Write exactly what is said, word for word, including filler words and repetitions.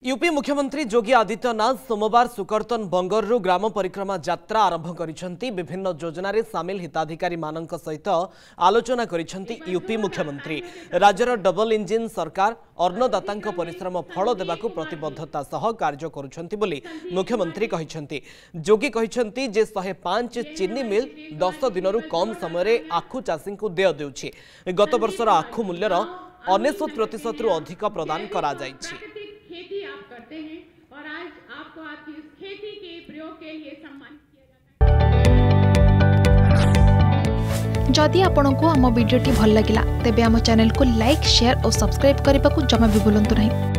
UP मुख्यमंत्री योगी आदित्यनाथ सोमवार सुकर्तन बंगरु ग्राम परिक्रमा यात्रा आरंभ करिसेंती। विभिन्न योजना रे सामिल हिताधिकारी मानक सहित आलोचना करिसेंती यूपी मुख्यमंत्री। राज्यर डबल इंजिन सरकार अन्नदाता परिश्रम फल देबाकू प्रतिबद्धता सह कार्य करुछंती बोली मुख्यमंत्री कहिसेंती। योगी कहिसेंती जे एक सौ पाँच चीनी मिल दस दिनरु कम समय रे आखु चाषी को देय देउछि। गत वर्षर आखु मूल्यर अनेशत प्रतिशत रु अधिक प्रदान करा जाइछि। खेती आप करते हैं और आज आपको आपकी इस खेती के प्रयोग के लिए सम्मानित किया जाता है। जदि आपंक आम भिडी भल लगा तेब आम चैनल को लाइक शेयर और सब्सक्राइब करने को जमा भी भूलु नहीं।